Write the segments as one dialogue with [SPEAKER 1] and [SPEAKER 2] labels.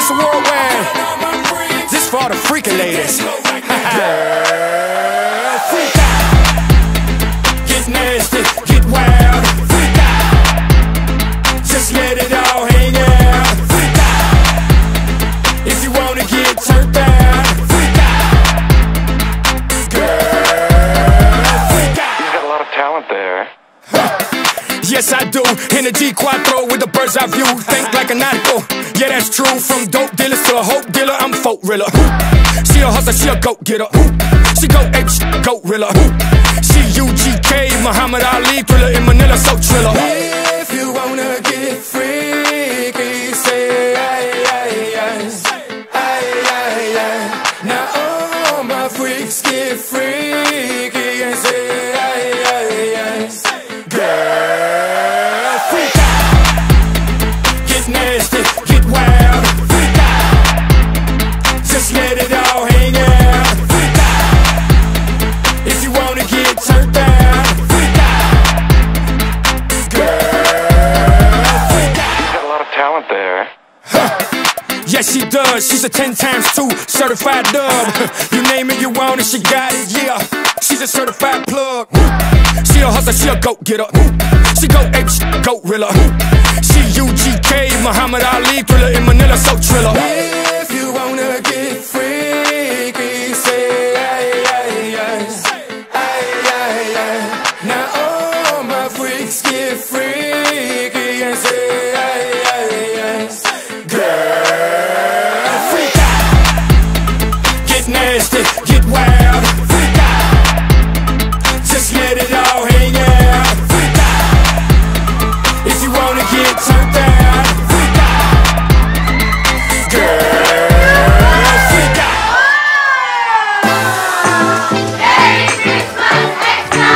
[SPEAKER 1] Mr. Worldwide. This for the freaking ladies. Freak out. Get nasty, get wild. Freak out. Just let it all hang out. Freak out. If you wanna get turned out. Freak out. Girl, freak out.
[SPEAKER 2] You've got a lot of talent there.
[SPEAKER 1] Yes, I do. In the G4 with the bird's eye view. Think like a nautical. Yeah, that's true. From dope dealers to a hope dealer, I'm folk riller. She a hustler, she a goat getter. She go H, goat riller. She UGK, Muhammad Ali thriller in Manila, so triller. If you wanna get freaky, say aye, aye, aye. Aye, aye, aye. Now all my freaks get freaky and say aye, aye, aye. Girl, freak out. Get nasty, get wild. Freak out. Just let it all hang out. Freak out. If you wanna get turned out. Freak out. Girl, freak out.
[SPEAKER 2] You've got a lot of talent there.
[SPEAKER 1] Yes, she does. She's a 10 times 2 certified dub. You name it, you want it, she got it, yeah. She's a certified plug. She a hustler, she a goat getter. She go H, goat riller. She UGK, Muhammad Ali thriller in Manila, so triller. If you wanna get freaky, say aye, aye, aye. Aye, aye, aye. Now all my freaks get freaky and say aye, aye, aye. Girl, freak out. Get nasty, get wild. Freak out. Just let it all hang out. Freak out. If you wanna get turned out. Freak out. Girl, freak out.
[SPEAKER 3] Merry Christmas, Extra!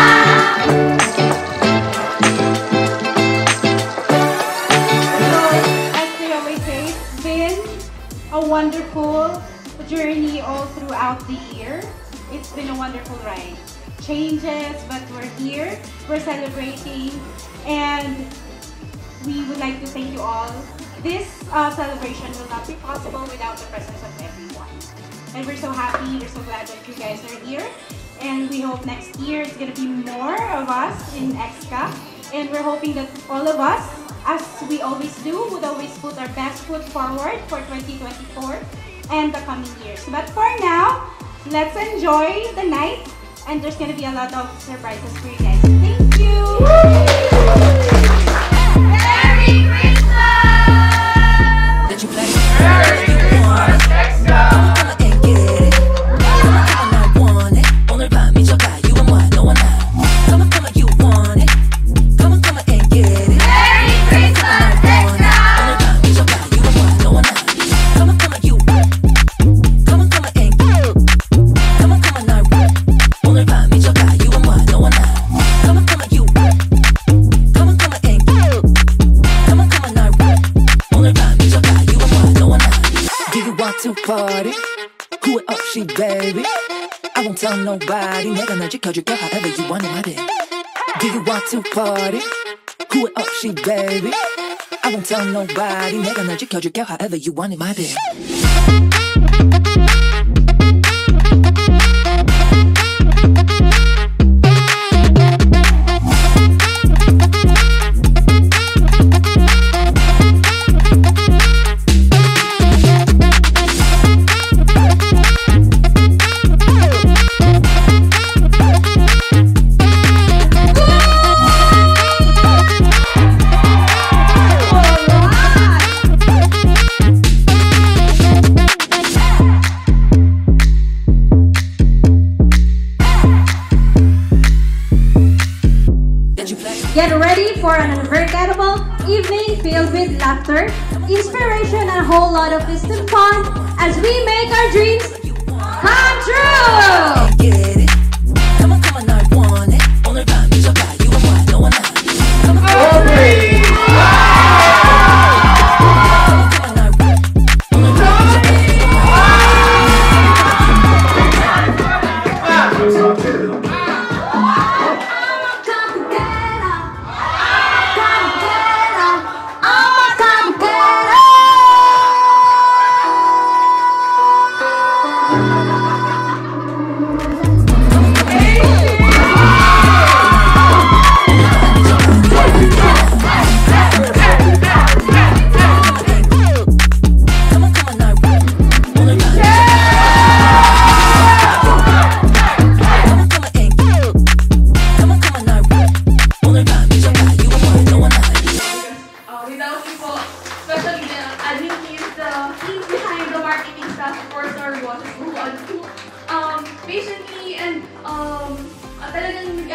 [SPEAKER 4] As we always say, it's been a wonderful journey all throughout the year. It's been a wonderful ride. Changes, but we're here, we're celebrating, and we would like to thank you all. This celebration will not be possible without the presence of everyone. And we're so happy, we're so glad that you guys are here. And we hope next year it's going to be more of us in XCA. And we're hoping that all of us, as we always do, would always put our best foot forward for 2024 and the coming years. But for now, let's enjoy the night. And there's going to be a lot of surprises for you guys. Thank you!
[SPEAKER 3] Merry Christmas!
[SPEAKER 5] Did you play?
[SPEAKER 3] Merry Christmas, Extra!
[SPEAKER 5] And get it. I want it. 오늘 밤 미쳐가. You and what? No one else. Come on, you want it. Come on, and get it.
[SPEAKER 3] Merry Christmas, Extra!
[SPEAKER 5] 오늘 밤 미쳐가. You and what? No one else. Come on, you. Come and get it. Come on, now. 오늘 밤 미쳐가. You and what? No one else. Come on, you. Come and get it. Come on, now. 오늘 밤 미쳐가. You and what? No one else. Do you want to party? Who it up, she baby? I won't tell nobody. 내가 널 지켜줄게 however you want it, my baby. Do you want to party? Who it up, she baby? I won't tell nobody. 내가 널 지켜줄게 however you want it, my baby.
[SPEAKER 4] Get ready for an unforgettable evening filled with laughter, inspiration, and a whole lot of distant fun as we make our dreams come true!
[SPEAKER 5] Get it. Come on, 날 원해. 오늘 밤 미쳐가. You and what? No one else. Come on,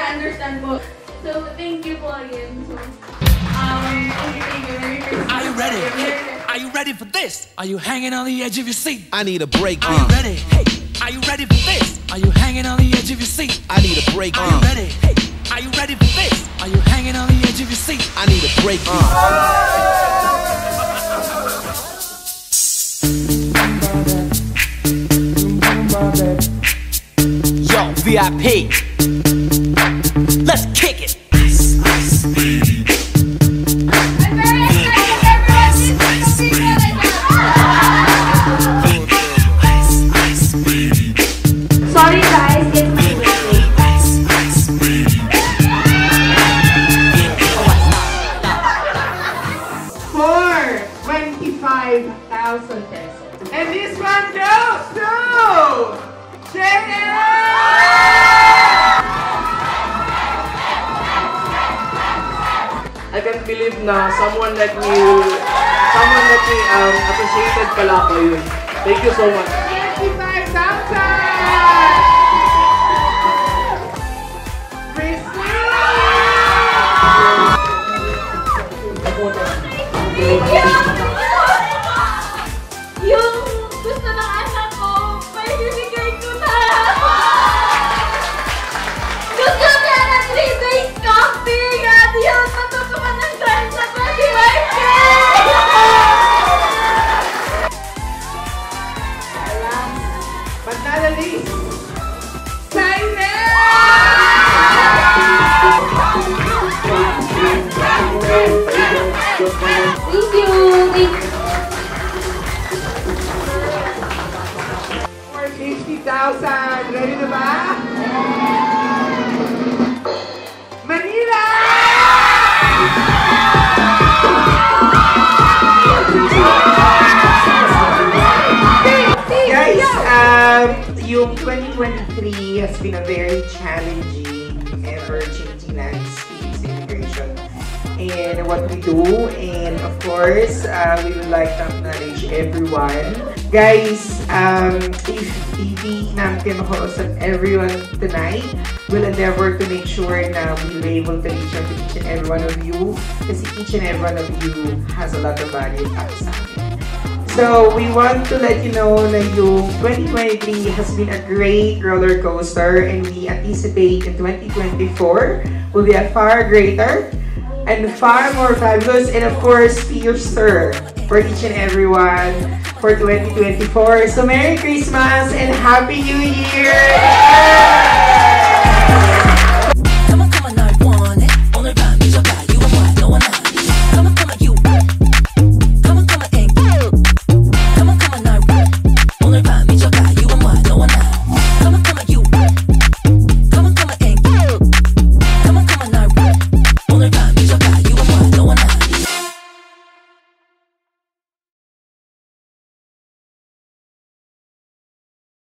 [SPEAKER 6] understand po. So, thank you po again. So, thank you. Merry Christmas.
[SPEAKER 7] Are you ready? Are you ready for this? Are you hanging on the edge of your seat?
[SPEAKER 8] I need a break.
[SPEAKER 7] Are you ready? Hey, are you ready for this? Are you hanging on the edge of your seat?
[SPEAKER 8] I need a break.
[SPEAKER 7] Are you ready? Hey, are you ready for this? Are you hanging on the edge of your seat?
[SPEAKER 8] I need a break.
[SPEAKER 7] Yo, VIP. Let's kick it.
[SPEAKER 3] I'm very excited, everyone. This is so big.
[SPEAKER 6] Sorry guys, it's my birthday.
[SPEAKER 9] For 25,000 pesos. And this one goes to JL! I can't believe na someone like me appreciated pala ko yun. Thank you so much. 25,000!
[SPEAKER 6] Yung gusto ng anak ko, may bibigay ko na. Gusto niya na 3 days camping at yun, matutukan ng drive sa 25K!
[SPEAKER 9] But not the least, Simon!
[SPEAKER 6] Thank you!
[SPEAKER 9] For 50,000, ready na ba? Manila! Guys, yung 2023 has been a very challenging, ever-changing landscape in immigration and what we do, and of course, we would like to acknowledge everyone. Guys, if hindi namin makausap everyone tonight, we'll endeavor to make sure na we'll be able to reach out to each and every one of you, kasi each and every one of you has a lot of value para sa amin. So, we want to let you know na yung 2023 has been a great roller coaster, and we anticipate in 2024 will be a far greater and far more fabulous and of course fiercer for each and everyone for 2024. So, Merry Christmas and Happy New Year!